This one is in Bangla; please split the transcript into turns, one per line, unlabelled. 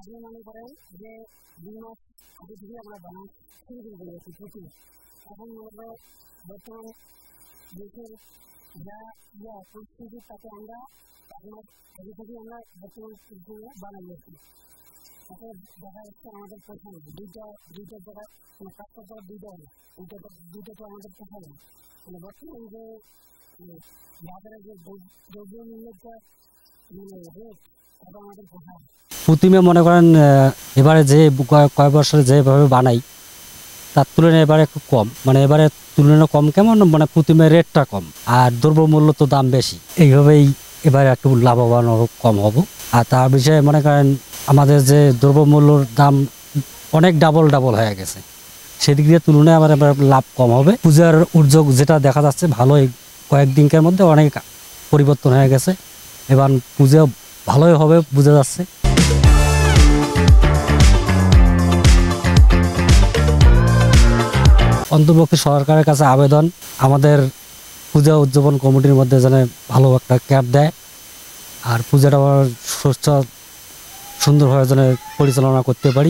আপনি মনে করেন যে 2 মাস আগে থেকে আমরা বানানো শুরু করে দিয়েছি প্রচুর। এখন মনে করেন বর্তমান দেশের যা পরিস্থিতি তাতে আমরা আপনার আগে থেকে আমরা বর্তমান বানাইছি। তাতে দেখা যাচ্ছে আমাদের পোষায় দুইটা জায়গায় 7টা জায়গায় 2টা হলো দুইটা তো আমাদের পোষায় না। বর্তমান যে বাজারে যে দ্রব্যমূল্যটা রেট এটা আমাদের পোষায়।
প্রতিমে মনে করেন এবারে যে কয়েক বছরে যেভাবে বানাই তার তুলনায় এবারে একটু কম, মানে এবারে তুলনায় কম কেমন, মানে প্রতিমের রেটটা কম আর দ্রব্যমূল্য তো দাম বেশি, এইভাবেই এবারে একটু লাভবান কম হব। আর তার বিষয়ে মনে করেন আমাদের যে দ্রব্যমূল্যর দাম অনেক ডাবল হয়ে গেছে, সেদিক দিয়ে তুলনায় আমার এবার লাভ কম হবে। পূজার উদ্যোগ যেটা দেখা যাচ্ছে ভালোই, কয়েকদিনকার মধ্যে অনেক পরিবর্তন হয়ে গেছে, এবার পূজা ভালোই হবে বোঝা যাচ্ছে। অন্তর্বর্তী সরকারের কাছে আবেদন, আমাদের পূজা উদযাপন কমিটির মধ্যে যেন ভালো একটা ক্যাব দেয়, আর পূজাটা সুন্দরভাবে যেন পরিচালনা করতে পারি।